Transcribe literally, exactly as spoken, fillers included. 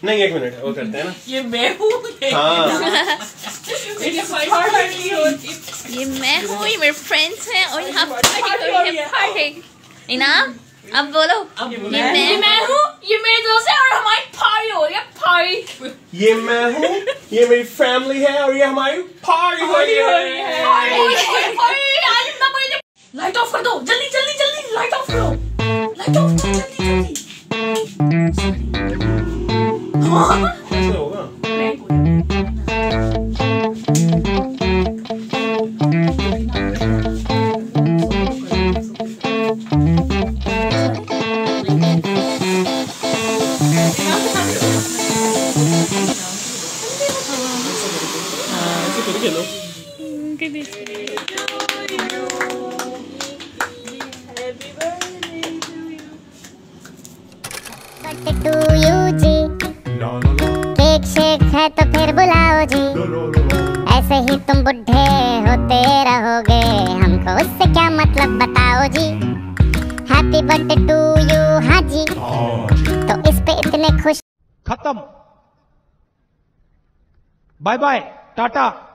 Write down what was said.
नहीं एक मिनट वो करते हैं ना। ये मैं हूँ। हाँ ये मैं हूँ, ये मेरे फ्रेंड्स हैं और यहाँ पार्टी हो रही है। पार्टी इनाम अब बोलो। अब ये मैं मैं मैं हूँ, ये मेरे दोस्त है और हमारी पार्टी हो रही है। पार्टी ये मैं हूँ, ये मेरी फैमिली है और ये हमारी पार्टी हो रही है। लाइट ऑफ कर दो, जल्दी जल्दी जल्दी लाइट ऑफ करो, लाइट ऑफ जल्दी जल्दी। कैसे होगा? खेलो टू यू जी, केक शेक है तो फिर बुलाओ जी। ऐसे ही तुम बुढ़े होते रहोगे, हमको उससे क्या मतलब बताओ जी। हैप्पी बर्थडे टू यू हाँ जी, तो इस पे इतने खुश। खत्म, बाय बाय टाटा।